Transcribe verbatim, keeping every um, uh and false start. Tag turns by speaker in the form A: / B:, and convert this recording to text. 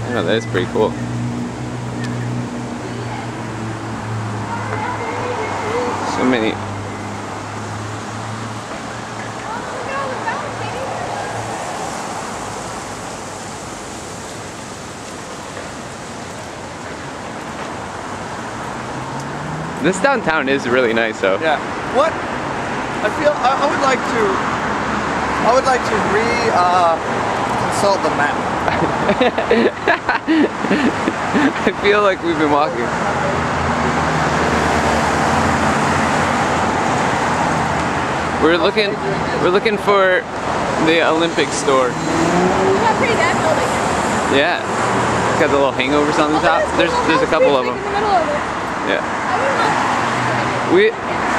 A: Oh, that is pretty cool. So many. This downtown is really nice, though.
B: Yeah. What? I feel I, I would like to. I would like to re uh, consult the map.
A: I feel like we've been walking. We're looking. We're looking for the Olympic store.
C: How pretty that building is.
A: Yeah. It's got the little hangovers on the top. There's there's a couple of them.
C: In the middle of it.
A: Yeah. We